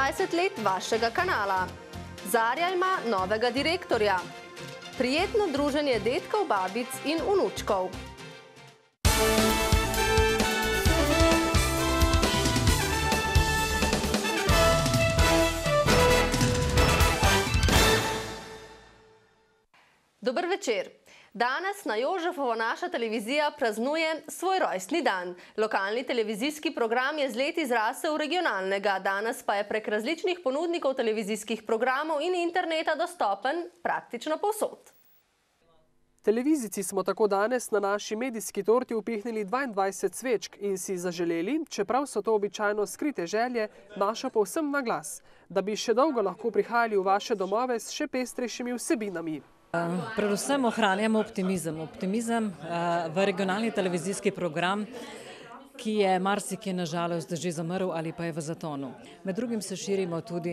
25 let vašega kanala. Zarja ima novega direktorja. Prijetno druženje dedkov, babic in vnučkov. Dober večer. Danes na Jožefovo naša televizija praznuje svoj rojstni dan. Lokalni televizijski program je z leti zrasel v regionalnega, danes pa je prek različnih ponudnikov televizijskih programov in interneta dostopen praktično povsod. Televizijci smo tako danes na naši medijski torti upihnili 22 svečk in si zaželeli, čeprav so to običajno skrite želje, našo povsem na glas, da bi še dolgo lahko prihajali v vaše domove s še pestrejšimi vsebinami. Predvsem ohranjamo optimizem. Optimizem v regionalni televizijski program, ki je marsikje nažalost že zamrl ali pa je v zatonu. Med drugim se širimo tudi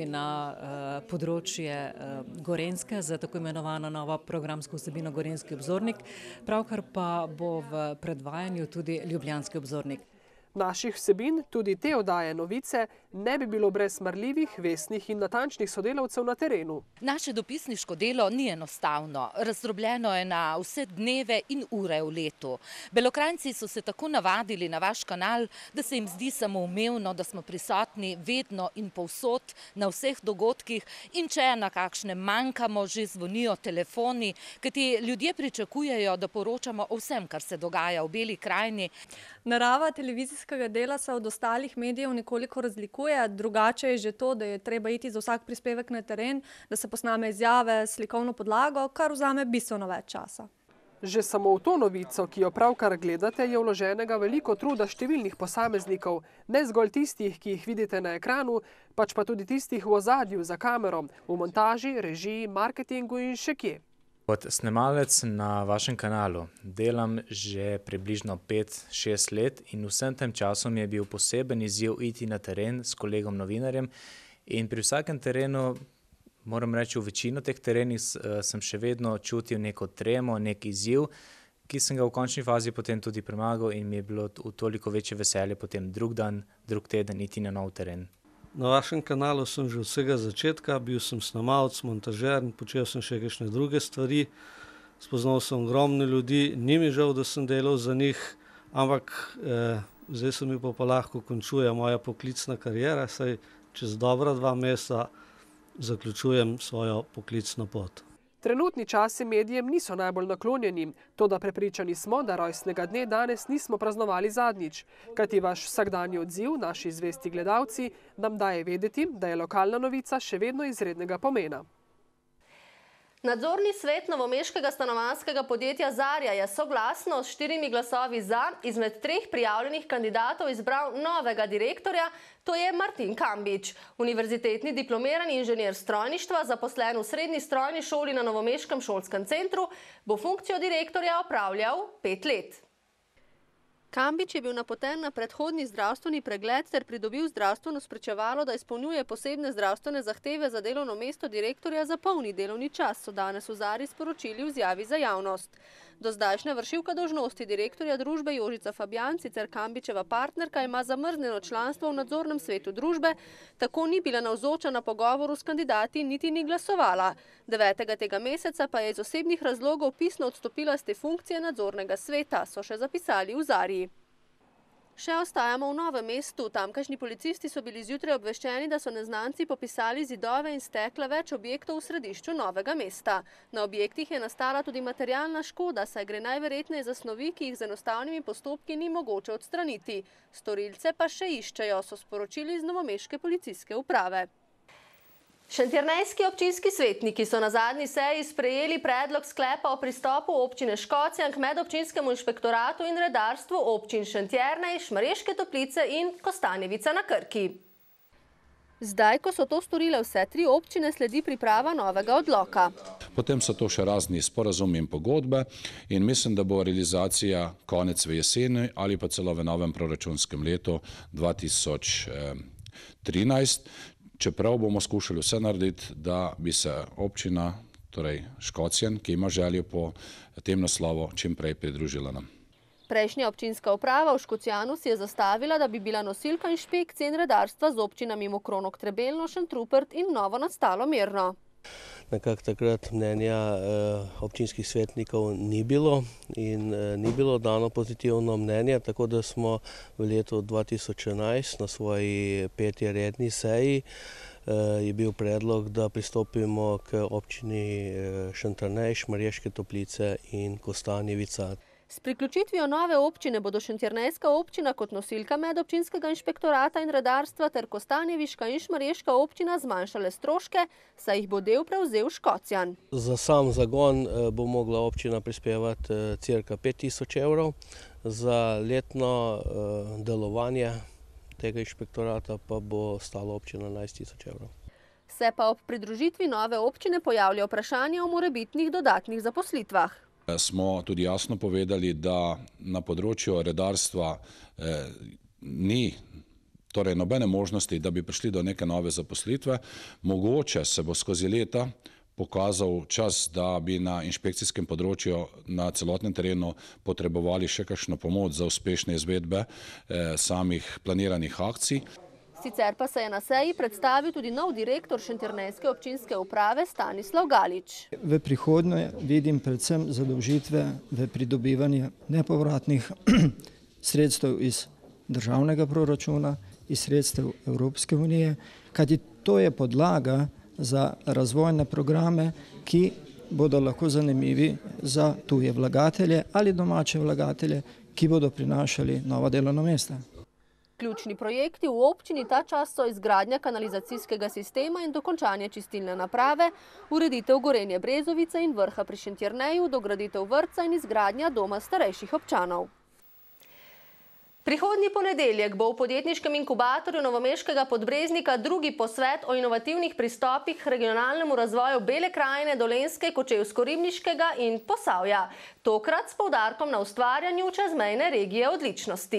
na področje Gorenjske za tako imenovano novo programsko vsebino Gorenjski obzornik, pravkar pa bo v predvajanju tudi Ljubljanski obzornik. Naših vsebin, tudi te oddaje Novice, ne bi bilo brez marljivih, vestnih in natančnih sodelavcev na terenu. Naše dopisniško delo ni enostavno. Razdrobljeno je na vse dneve in ure v letu. Belokranjci so se tako navadili na vaš kanal, da se jim zdi samoumevno, da smo prisotni vedno in povsod na vseh dogodkih in če na kakšnem manjkamo, že zvonijo telefoni, kajti ljudje pričakujejo, da poročamo o vsem, kar se dogaja v Beli krajini. Narava televizijskega dela se od ostalih medijev nekoliko razlikuje. Drugače je že to, da je treba iti za vsak prispevek na teren, da se posname izjave, slikovno podlago, kar vzame bistveno več časa. Že samo v to novico, ki jo pravkar gledate, je vloženega veliko truda številnih posameznikov, ne zgolj tistih, ki jih vidite na ekranu, pač pa tudi tistih v ozadju za kamero, v montaži, režiji, marketingu in še kje. Kot snemalec na vašem kanalu delam že približno 5-6 let in vsem tem času mi je bil poseben izziv iti na teren s kolegom novinarjem in pri vsakem terenu, moram reči v večino teh terenih, sem še vedno čutil neko tremo, nek izziv, ki sem ga v končni fazi potem tudi premagal in mi je bilo v toliko večje veselje potem drug dan, drug teden iti na nov teren. Na vašem kanalu sem že od vsega začetka, bil sem snemalec, montažer in počel sem še kakšne druge stvari. Spoznal sem ogromno ljudi, ni mi žal, da sem delal za njih, ampak zdaj se mi pa lahko končuje moja poklicna kariera, saj čez dobra 2 meseca zaključujem svojo poklicno pot. Trenutni časi medijem niso najbolj naklonjeni, toda prepričani smo, da rojstnega dne danes nismo praznovali zadnjič, kajti vaš vsakdanji odziv, naši zvesti gledalci, nam daje vedeti, da je lokalna novica še vedno izrednega pomena. Nadzorni svet novomeškega stanovanjskega podjetja Zarja je soglasno s 4 glasovi za izmed 3 prijavljenih kandidatov izbral novega direktorja, to je Martin Kambič. Univerzitetni diplomirani inženir strojništva, zaposlen v srednji strojni šoli na Novomeškem šolskem centru, bo funkcijo direktorja opravljal 5 let. Kambič je bil napoten na predhodni zdravstveni pregled ter pridobil zdravstveno spričevalo, da izpolnjuje posebne zdravstvene zahteve za delovno mesto direktorja za polni delovni čas, so danes v Zarji sporočili v izjavi za javnost. Dozdajšnja vršilka dolžnosti direktorja družbe Jožica Fabjan, sicer Kambičeva partnerka, ima zamrznjeno članstvo v nadzornem svetu družbe, tako ni bila navzoča na pogovoru s kandidati niti ni glasovala. 9. tega meseca pa je iz osebnih razlogov pisno odstopila z te funkcije nadzornega sveta, so še zapisali v Zarji. Še ostajamo v Novem mestu. Tamkajšnji policisti so bili zjutraj obveščeni, da so neznanci popisali zidove in stekla več objektov v središču Novega mesta. Na objektih je nastala tudi materialna škoda, saj gre najverjetneje za snovi, ki jih z enostavnimi postopki ni mogoče odstraniti. Storilce pa še iščejo, so sporočili iz novomeške policijske uprave. Šentjernejski občinski svetniki so na zadnji seji sprejeli predlog sklepa o pristopu občine Škocjan k medobčinskemu inšpektoratu in redarstvu občin Šentjernej, Šmarješke Toplice in Kostanjevica na Krki. Zdaj, ko so to storile vse 3 občine, sledi priprava novega odloka. Potem so to še razni sporazumi in pogodbe in mislim, da bo realizacija konec v jeseni ali pa celo v novem proračunskem letu 2013. Čeprav bomo skušali vse narediti, da bi se občina, torej Škocjan, ki ima željo po tem naslovu, čim prej pridružila nam. Prejšnja občinska uprava v Škocjanu si je zastavila, da bi bila nosilka inšpekcije in redarstva z občinami Mokronog, Trebelno, Šentrupert in novo nastalo Mirno. Nekako takrat mnenja občinskih svetnikov ni bilo in ni bilo dano pozitivno mnenje, tako da smo v letu 2011 na svoji 5. redni seji je bil predlog, da pristopimo k občini Šentjernej, Šmarješke Toplice in Kostanjevica. S priključitvijo nove občine bodo Šentjernejska občina kot nosilka medobčinskega inšpektorata in redarstva ter Kostanjeviška in Šmarješka občina zmanjšale stroške, saj jih bo del prevzel Škocjan. Za sam zagon bo mogla občina prispevati cirka 5000 evrov, za letno delovanje tega inšpektorata pa bo stalo občina 11 000 evrov. Se pa ob pridružitvi nove občine pojavlja vprašanje o morebitnih dodatnih zaposlitvah. Smo tudi jasno povedali, da na področju redarstva ni torej nobene možnosti, da bi prišli do neke nove zaposlitve. Mogoče se bo skozi leta pokazal čas, da bi na inšpekcijskem področju na celotnem terenu potrebovali še kakšno pomoč za uspešne izvedbe samih planiranih akcij. Sicer pa se je na seji predstavil tudi nov direktor Šentjernejske občinske uprave Stanislav Galič. V prihodnje vidim predvsem zadolžitve v pridobivanje nepovratnih sredstev iz državnega proračuna, iz sredstev Evropske unije, kajti to je podlaga za razvojne programe, ki bodo lahko zanimivi za tuje vlagatelje ali domače vlagatelje, ki bodo prinašali nova delovna mesta. Ključni projekti v občini ta čas so izgradnja kanalizacijskega sistema in dokončanje čistilne naprave, ureditev Gorenje Brezovice in Vrha pri Šentjerneju, dograditev vrtca in izgradnja doma starejših občanov. Prihodnji ponedeljek bo v podjetniškem inkubatorju novomeškega Podbreznika drugi posvet o inovativnih pristopih k regionalnemu razvoju Bele krajine, Dolenjske, Kočevsko-Ribniškega in Posavja. Tokrat s poudarkom na ustvarjanju čezmejne regije odličnosti.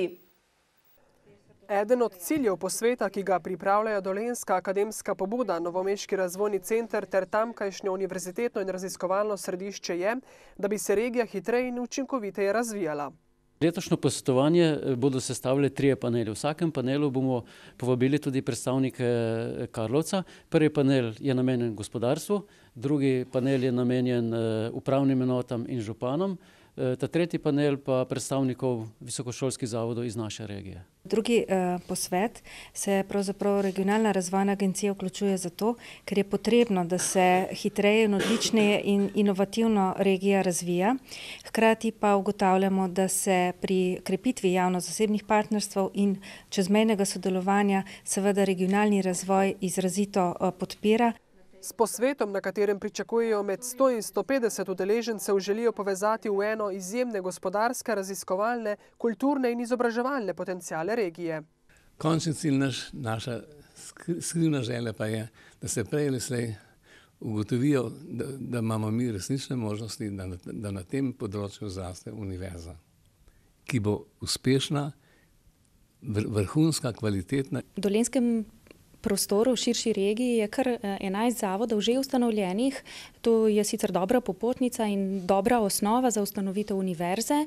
Eden od ciljev posveta, ki ga pripravljajo Dolenjska akademska pobuda, Novomeški razvojni center ter tamkajšnje univerzitetno in raziskovalno središče je, da bi se regija hitreje in učinkoviteje razvijala. Letošnje posvetovanje bodo sestavljali 3 paneli. V vsakem panelu bomo povabili tudi predstavnike Karlovca. Prvi panel je namenjen gospodarstvu, drugi panel je namenjen upravnim enotam in županom, ta tretji panel pa predstavnikov visokošolskih zavodov iz naše regije. Drugi posvet se pravzaprav regionalna razvojna agencija vključuje zato, ker je potrebno, da se hitreje in odličneje in inovativno regija razvija. Hkrati pa ugotavljamo, da se pri krepitvi javno-zasebnih partnerstv in čezmejnega sodelovanja seveda regionalni razvoj izrazito podpira. S posvetom, na katerem pričakujejo med 100 in 150 udeležencev, želijo povezati v eno izjemne gospodarske, raziskovalne, kulturne in izobraževalne potenciale regije. Končni cilj naša skrivna želja pa je, da se prej ali slej ugotovijo, da imamo mi resnične možnosti, da na tem področju zraste univerza, ki bo uspešna, vrhunska, kvalitetna. V dolenjskem prostoru v širši regiji je kar 11 zavodov že ustanovljenih. To je sicer dobra popotnica in dobra osnova za ustanovitev univerze.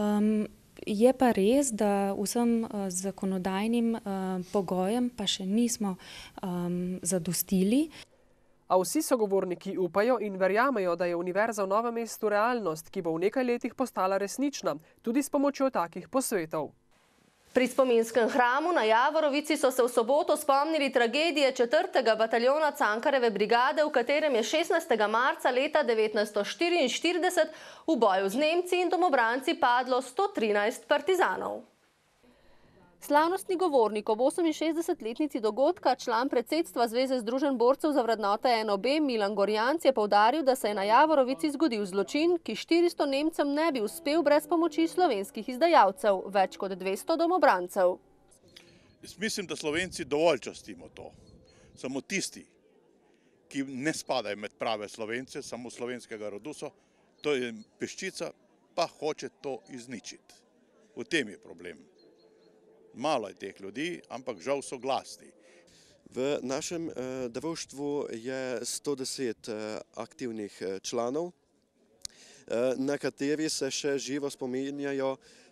Je pa res, da vsem zakonodajnim pogojem pa še nismo zadostili. A vsi sogovorniki upajo in verjamejo, da je univerza v Novem mestu realnost, ki bo v nekaj letih postala resnična, tudi s pomočjo takih posvetov. Pri spominskem hramu na Javorovici so se v soboto spomnili tragedije 4. bataljona Cankarjeve brigade, v katerem je 16. marca leta 1944 v boju z Nemci in domobranci padlo 113 partizanov. Slavnostni govornik ob 68-letnici dogodka, član predsedstva Zveze združenj borcev za vrednote NOB Milan Gorjanc je poudaril, da se je na Javorovici zgodil zločin, ki 400 Nemcem ne bi uspel brez pomoči slovenskih izdajalcev, več kot 200 domobrancev. Jaz mislim, da Slovenci dovolj častimo to. Samo tisti, ki ne spadajo med prave Slovence, samo slovenskega rodu so, to je peščica, pa hoče to izničiti. V tem je problem. Malo je teh ljudi, ampak žal so glasni. V našem društvu je 110 aktivnih članov, na kateri se še živo spominjajo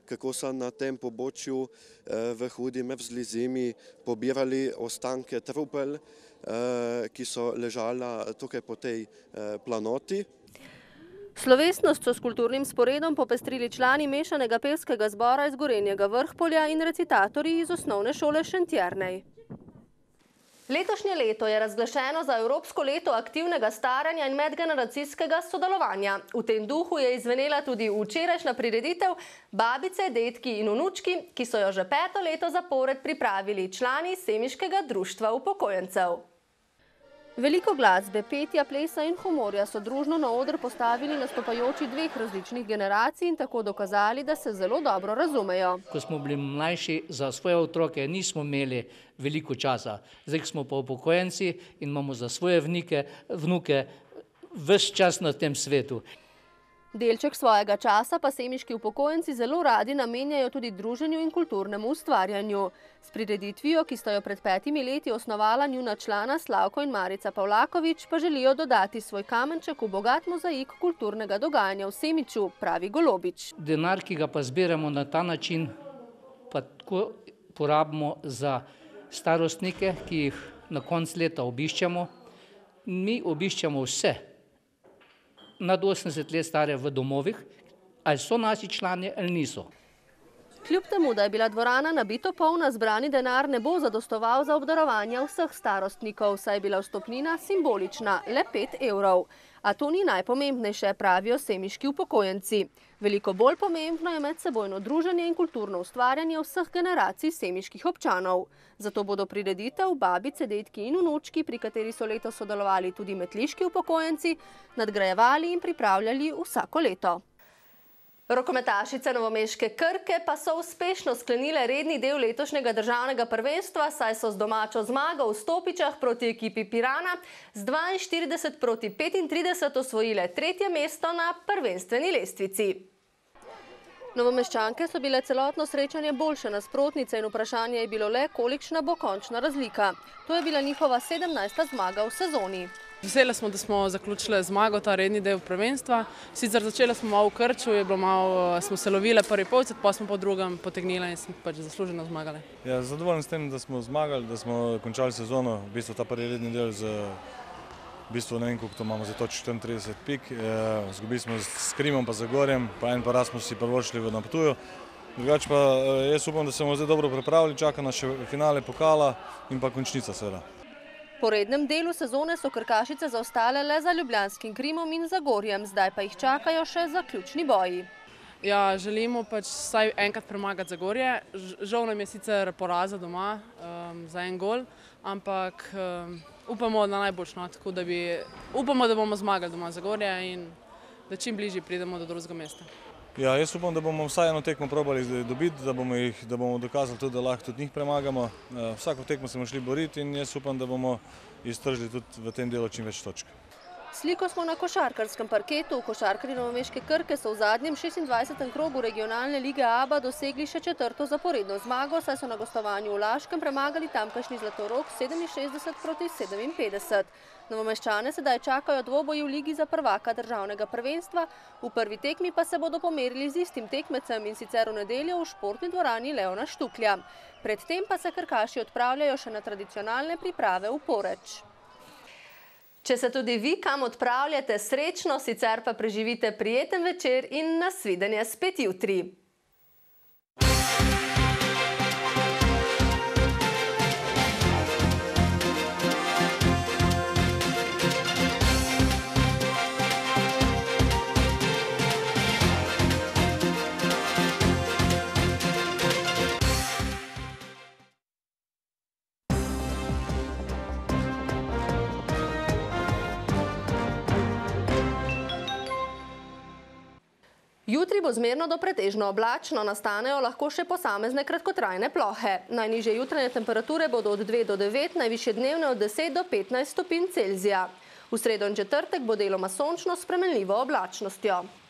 kako so na tem pobočju v Hudi mrzli zimi pobirali ostanke trupel, ki so ležala tukaj po tej planoti. Slovesnost so s kulturnim sporedom popestrili člani mešanega pevskega zbora iz Gorenjega Vrhpolja in recitatorji iz osnovne šole Šentjernej. Letošnje leto je razglašeno za Evropsko leto aktivnega staranja in medgeneracijskega sodelovanja. V tem duhu je izvenela tudi včerajšnja prireditev Babice, dedki in vnučki, ki so jo že 5. leto zapored pripravili člani Semiškega društva upokojencev. Veliko glasbe, petja, plesa in humorja so družno na oder postavili nastopajoči 2 različnih generacij in tako dokazali, da se zelo dobro razumejo. Ko smo bili mlajši, za svoje otroke nismo imeli veliko časa. Zdaj smo pa upokojenci in imamo za svoje vnuke ves čas na tem svetu. Delček svojega časa pa semiški upokojenci zelo radi namenjajo tudi druženju in kulturnemu ustvarjanju. S prireditvijo, ki sta jo pred 5 leti osnovala njuna člana Slavko in Marica Pavlaković, pa želijo dodati svoj kamenček v bogat mozaik kulturnega dogajanja v Semiču, pravi Golobič. Denar, ki ga pa zbiramo na ta način, pa tako porabimo za starostnike, ki jih na koncu leta obiščamo. Mi obiščamo vse nad 80 let stare v domovih, ali so naši člani ali niso. Kljub temu, da je bila dvorana nabito polna, zbrani denar ne bo zadostoval za obdarovanje vseh starostnikov, saj je bila vstopnina simbolična, le 5 evrov. A to ni najpomembnejše, pravijo semiški upokojenci. Veliko bolj pomembno je medsebojno druženje in kulturno ustvarjanje vseh generacij semiških občanov. Zato bodo prireditev Babice, dedki in vnučki, pri kateri so letos sodelovali tudi metliški upokojenci, nadgrajevali in pripravljali vsako leto. Rokometašice novomeške Krke pa so uspešno sklenile redni del letošnjega državnega prvenstva, saj so z domačo zmago v Stopičah proti ekipi Pirana z 42-35 osvojile 3. mesto na prvenstveni lestvici. Novomeščanke so bile celotno srečanje boljše nasprotnice in vprašanje je bilo le, kolikšna bo končna razlika. To je bila njihova 17. zmaga v sezoni. Veseli smo, da smo zaključili zmago ta redni del prvenstva. Sicer začeli smo malo v krču, smo se lovili prvi polčas, pa smo po drugem potegnili in smo pač zasluženo zmagali. Ja, zadovoljen s tem, da smo zmagali, da smo končali sezono, v bistvu ta prvi redni del z ne vem, koliko to imamo za točk 34 pik. Zgubili smo s Krimom pa Zagorjem, pa en poraz smo si privoščili na Ptuju. Drugače pa jaz upam, da se bomo zdaj dobro pripravili, čaka nas še finale pokala in pa končnica seveda. Po rednem delu sezone so krkašice zaostale le za ljubljanskim Krimom in Zagorjem, zdaj pa jih čakajo še zaključni boji. Ja, želimo pač vsaj enkrat premagati Zagorje. Žal nam je sicer poraza doma za 1 gol, ampak upamo na najboljšno, tako da upamo, da bomo zmagali doma Zagorje in da čim bližje pridemo do drugega mesta. Ja, jaz upam, da bomo vsaj eno tekmo probali dobiti, da bomo dokazali tudi, da lahko tudi njih premagamo. Vsako tekmo se bomo šli boriti in jaz upam, da bomo iztržili tudi v tem delu čim več točk. Sliko smo na košarkarskem parketu. Košarkarji Novomeške Krke so v zadnjem 26. krogu regionalne lige ABA dosegli še 4. zaporedno zmago, saj so na gostovanju v Laškem premagali tamkajšnji Zlatorog 67-57. Novomeščane sedaj čakajo dvoboji v ligi za prvaka državnega prvenstva, v prvi tekmi pa se bodo pomerili z istim tekmecem in sicer v nedeljo v športni dvorani Leona Štuklja. Predtem pa se krkaši odpravljajo še na tradicionalne priprave v Poreč. Če se tudi vi kam odpravljate, srečno, sicer pa preživite prijeten večer in nasvidenje spet jutri. Jutri bo zmerno do pretežno oblačno, nastanejo lahko še posamezne kratkotrajne plohe. Najnižje jutranje temperature bodo od 2 do 9, najvišje dnevne od 10 do 15 stopinj Celzija. V sredo in četrtek bo deloma sončno s spremenljivo oblačnostjo.